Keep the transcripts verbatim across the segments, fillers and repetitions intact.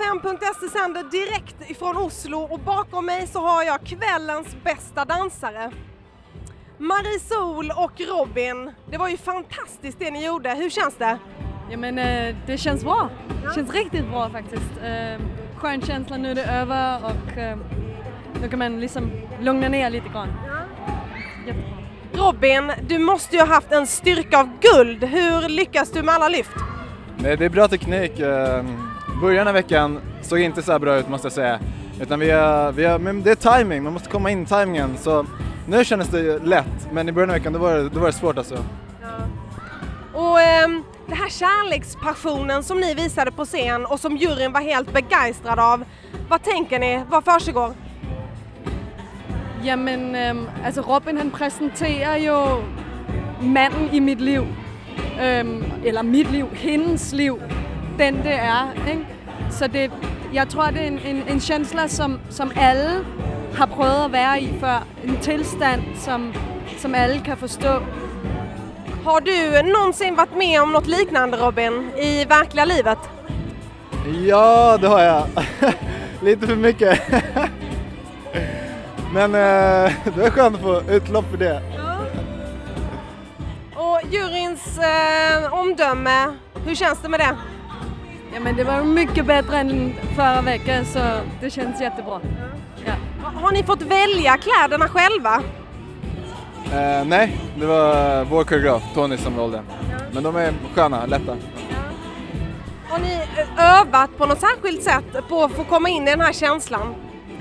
M punkt se sänder direkt ifrån Oslo och bakom mig så har jag kvällens bästa dansare. Marisol och Robin, det var ju fantastiskt det ni gjorde. Hur känns det? Ja, men äh, det känns bra. Det känns riktigt bra faktiskt. Äh, skön känsla nu är det över och äh, nu kan man liksom lugna ner lite grann. Jättebra. Robin, du måste ju ha haft en styrka av guld. Hur lyckas du med alla lyft? Nej, det är bra teknik. Början av veckan såg inte så här bra ut måste jag säga. Utan vi har, vi har, men det är timing, man måste komma in i timingen. Så nu kändes det lätt, men i början av veckan då var det, då var det svårt alltså. Ja. Och eh, det här kärlekspassionen som ni visade på scen och som juryn var helt begeistrad av. Vad tänker ni? Vad försiggår? Jamen, øhm, altså Robin han præsenterer jo manden i mit liv, øhm, eller mit liv, hendes liv, den det er, ikke? Så det, jeg tror det er en, en, en känsla som, som alle har prøvet at være i før, en tilstand som, som alle kan forstå. Har du någonsin varit med om något liknande, Robin, i verkliga livet? Ja, det har jag. Lite för mycket. Men eh, det är skönt att få utlopp för det. Ja. Och juryns eh, omdöme, hur känns det med det? Ja, men det var mycket bättre än förra veckan, så det känns jättebra. Ja. Har ni fått välja kläderna själva? Eh, nej, det var vår koreograf, Tony, som valde. Ja. Men de är sköna, lätta. Ja. Har ni övat på något särskilt sätt på att få komma in i den här känslan?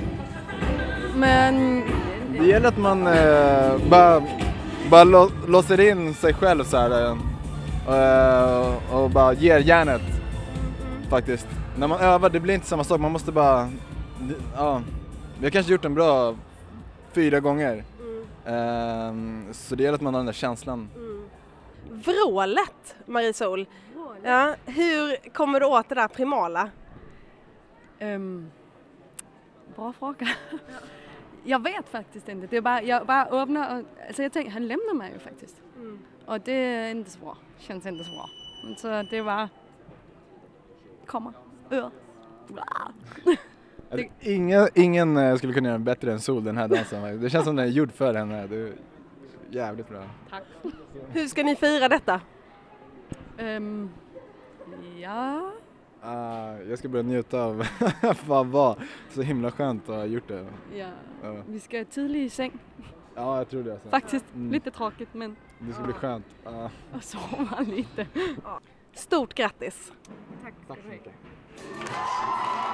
Men det gäller att man eh, bara, bara lå, låser in sig själv så här, eh, och bara ger järnet faktiskt. När man övar, det blir inte samma sak, man måste bara, ja, vi har kanske gjort en bra fyra gånger. Mm. Eh, så det gäller att man har den där känslan. Mm. Vrålet, Marisol. Vrålet. Ja, hur kommer du åt det där primala? Um, bra fråga. Ja. Jag vet faktiskt inte. Det är bara, jag bara öppnar och alltså jag tänker, han lämnar mig ju faktiskt. Mm. Och det är inte så bra. Känns inte så bra. Så det var komma. Ur. det... Ingen, ingen skulle kunna göra bättre än Sol den här dansen. Det känns som den är gjord för henne. Det är jävligt bra. Tack. Hur ska ni fira detta? Um, ja... Uh, jag ska börja njuta av vad var så himla skönt att ha gjort det. Ja, uh. Vi ska tidigt i säng. Ja, jag tror det. Alltså. Faktiskt, mm. lite tråkigt men... Det ska bli skönt. Uh. Och sova lite. Stort grattis! Tack. Tack så mycket.